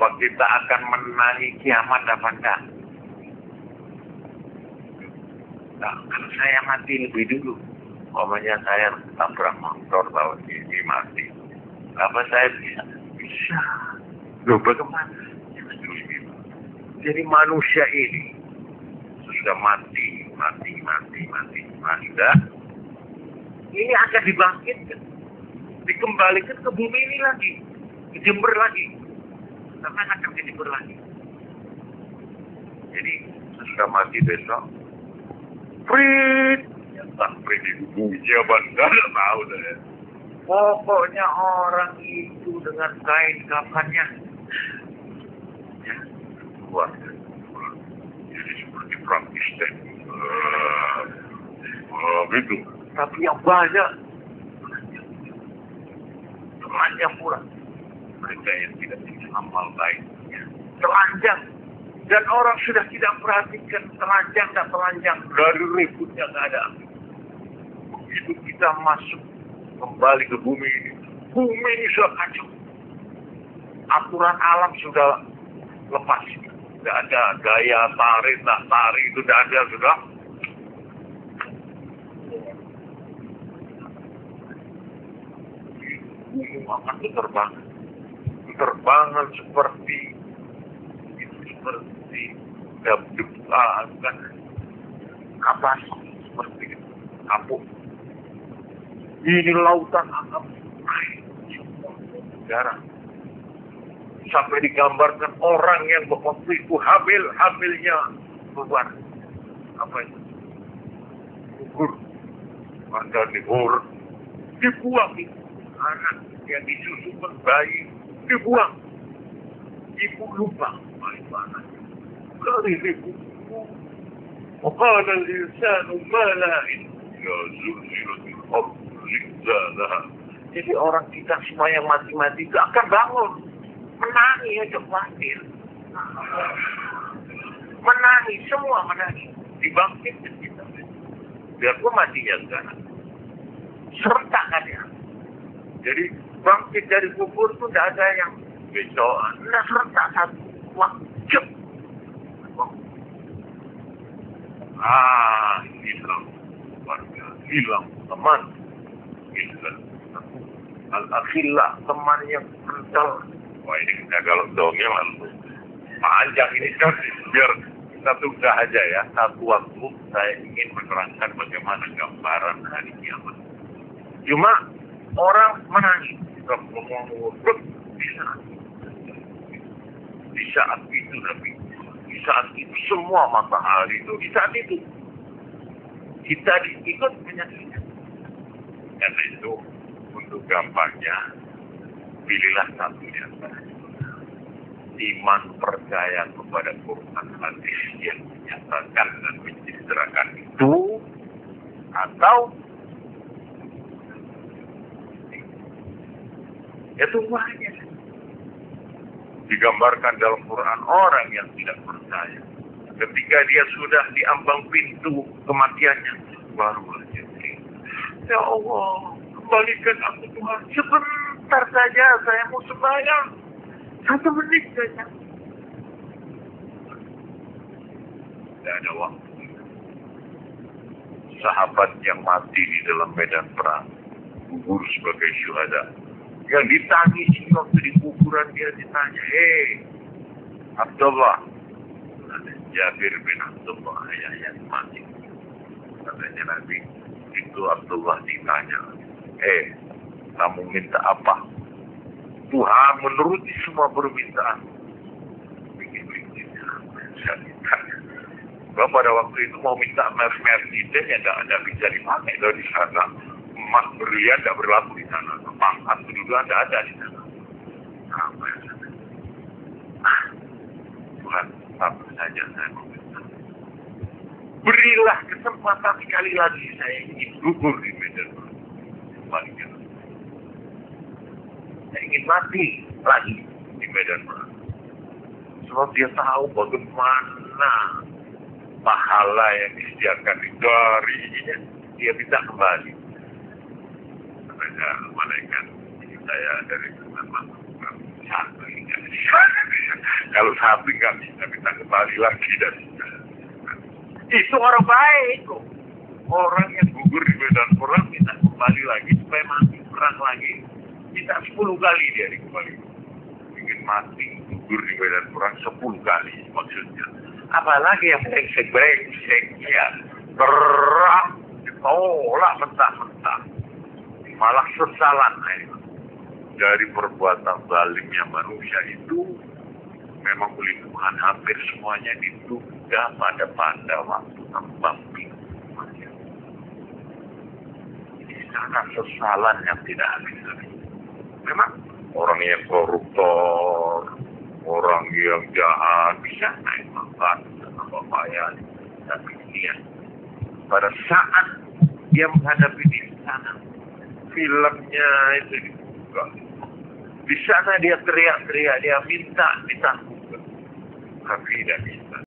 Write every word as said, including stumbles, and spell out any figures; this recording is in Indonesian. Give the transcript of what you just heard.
Apa kita akan menangi kiamat apa enggak? Nah, kalau saya mati lebih dulu, umpamanya saya tabrak motor tahun ini mati, apa saya bisa? Bisa. Loh, bagaimana? Justru gitu. Jadi manusia ini sudah mati, mati, mati, mati, mati. Ini akan dibangkitkan, dikembalikan ke bumi ini lagi, dijember lagi, karena akan dijember lagi. Jadi sudah mati besok, prit, entah prit itu bunyinya apa enggak, enggak tahu saya. Pokoknya orang itu dengan kain kafannya, ya, keluar. Jadi seperti perang Kristen, uh, uh, gitu. Tapi yang banyak, telanjang pula. Mereka yang tidak punya amal baiknya, telanjang. Dan orang sudah tidak perhatikan telanjang dan telanjang. Dari ributnya nggak ada. Begitu kita masuk kembali ke bumi ini, bumi ini sudah kacau. Aturan alam sudah lepas. Tidak ada gaya tarik, tak tarik, itu tidak ada, sudah. Bumi akan berterbangan. Berterbangan seperti itu, seperti debukan kapas, seperti kapuk. Ini lautan akan air, darah. Sampai digambarkan orang yang waktu itu hamil, hamilnya keluar. Apa itu? Gugur. Maka dihur. Dibuang itu. Anak yang disusukan bayi, dibuang. Ibu lupa. Baik anak. Kali ibu. Maqala al-insanu ma la'in. Ya zulzilatil ardu zilzalaha. Jadi orang kita semua yang mati-mati itu akan bangun. Menangis aja khawatir. Menangis, semua menangis. Dibangkitkan kita. Biarpun matinya enggak. Serentak kan ya. Jadi bangkit dari kubur itu tidak ada yang besok. Nah serentak satu waktu. Ah, hilang warga, hilang teman, hilang al-akhillah, teman yang kental. Wah ini kita kalau dongeng lalu panjang ini kan, biar kita tunda aja ya. Satu waktu saya ingin menerangkan bagaimana gambaran hari kiamat. Cuma orang menangis, kita ngomong di saat di saat itu Nabi, di saat itu semua matahari itu di saat itu kita ikut menyaksikan. Karena itu untuk gampangnya pilihlah satu di antara iman percaya kepada Quran hadis yang menyatakan dan menceritakan itu, atau ya tunggu aja. Digambarkan dalam Quran orang yang tidak percaya, ketika dia sudah di ambang pintu kematiannya, baru aja, ya Allah, kembalikan aku Tuhan, sebentar saja saya mau sembahyang, satu menit saja. Tidak ada waktu. Sahabat yang mati di dalam medan perang, gugur sebagai syuhada, yang ditangisi waktu di kuburan, dia ditanya, hei Abdullah, Jabir bin Abdullah ayah yang mati. Katanya Nabi, itu Abdullah ditanya, eh kamu minta apa? Tuhan menuruti semua permintaan. Bikin-bikinnya saya ditanya. Bahwa pada waktu itu mau minta Mercedes yang tidak ada bisa dipakai dari sana. Emas berlian tidak berlaku di sana. Pangkat kedudukan tidak ada di sana. Apa yang sana? Ah, Tuhan, satu saja saya meminta. Berilah kesempatan sekali lagi saya ingin gugur di medan perang. Sebaliknya, saya ingin mati lagi di medan perang. Sebab dia tahu bagaimana pahala yang disediakan dari ini, dia bisa kembali. Katanya malaikat, saya dari Tuhan melakukan satu hingga Kalau sapi nggak bisa kita kembali lagi dan itu orang baik kok. Orang yang gugur di medan perang minta kembali lagi supaya mati perang lagi. Minta sepuluh kali dia dikembali. Ingin mati gugur di medan perang sepuluh kali maksudnya. Apalagi yang brengsek-brengsek ya. Perang ditolak mentah-mentah. Malah sesalan aja. Dari perbuatan zalimnya manusia itu memang oleh Tuhan hampir semuanya diduga pada pada waktu tembang pinggangnya. Ini sangat sesalan yang tidak habis-habis. Memang orang yang koruptor, orang yang jahat bisa naik pangkat dan apa-apa. Tapi dia pada saat dia menghadapi di sana, filmnya itu dibuka. Di sana dia teriak-teriak, dia minta ditanggung. Tapi tidak bisa.